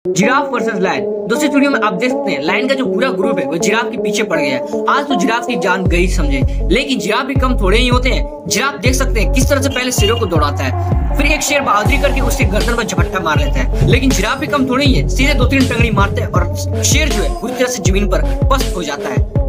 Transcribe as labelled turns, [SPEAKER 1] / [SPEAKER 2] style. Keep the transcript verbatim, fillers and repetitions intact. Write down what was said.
[SPEAKER 1] Giraffe versus lion. दोस्तों video में आप देख सकते हैं लायन का जो पूरा ग्रुप है वो जिराफ के पीछे पड़ गया है। आज तो जिराफ की जान गई समझे, लेकिन जिराफ भी कम थोड़े ही होते हैं। जिराफ देख सकते हैं किस तरह से पहले शेरों को दौड़ाता है, फिर एक शेर बहादुरी करके उसके गर्दन पर झपट्टा मार लेता है। लेकिन जिराफ भी कम थोड़े ही है, सीधे दो तीन टंगड़ी मारते हैं और शेर जो है पूरी तरह से जमीन पर पस्त हो जाता है।